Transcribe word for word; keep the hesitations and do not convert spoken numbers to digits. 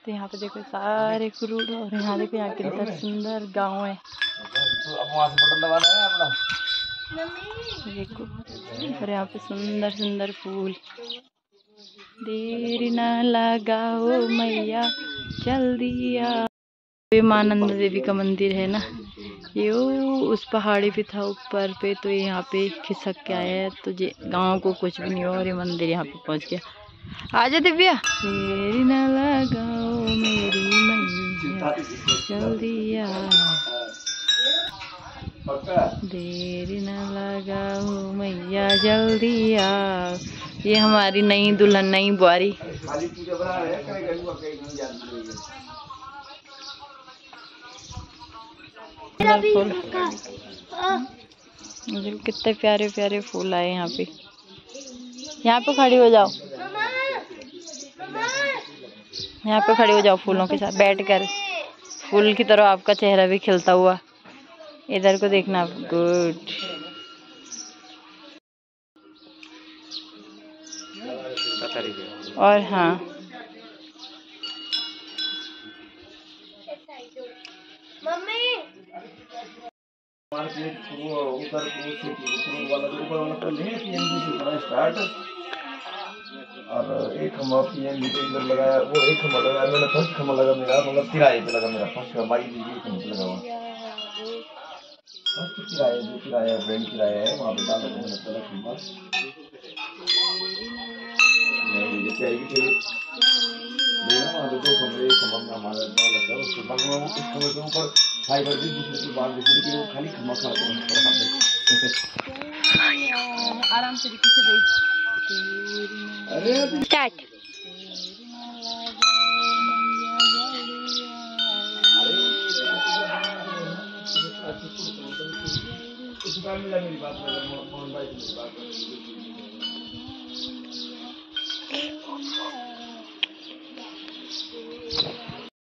तो यहाँ पे देखो सारे फ्रूट, और यहाँ देखो यहाँ कितना सुंदर गांव है देखो। और यहाँ पे सुंदर सुंदर फूल। देर न लगाओ मैया जल्दी आ। ये मानंद देवी का मंदिर है ना, ये उस पहाड़ी पे था ऊपर पे, तो ये यहाँ पे खिसक के आया है, तो ये गांव को कुछ भी नहीं हुआ और ये मंदिर यहाँ पे पहुँच गया। आजा दिव्या। देर न लगाओ मेरी मैया जल्दी आ, देर न लगाओ मैया जल्दी आ। ये हमारी नई दुल्हन, नई बुआरी। फूल, कितने प्यारे प्यारे फूल आए यहाँ पे। यहाँ पे खड़ी हो जाओ, यहाँ पे खड़ी हो जाओ फूलों के साथ बैठकर, फूल की तरह आपका चेहरा भी खिलता हुआ। इधर को देखना। गुड। और हाँ, और एक खम्भा पीएनबी पे इधर लगाया, वो एक खम्भा लगाया मैंने, फर्स्ट खम्भा लगा मेरा, मतलब किराए पे लगा मेरा फर्स्ट खम्भा, बाईस खम्भा पे लगा हुआ फर्स्ट किराया, जो किराया रेंट किराया है वहाँ पे डाला मैंने पहला खम्भा। जैसे आएगी फिर लेना वहाँ पे दो खम्भे, एक खम्भा में हमारा लगा है, उसके बाद में उस खम्भे के ऊपर फाइबर भी दूसरे के बाद दूसरे के वो खाली खम्भा खड़ा था आराम से पीछे देख। स्टार्ट। मेरी बात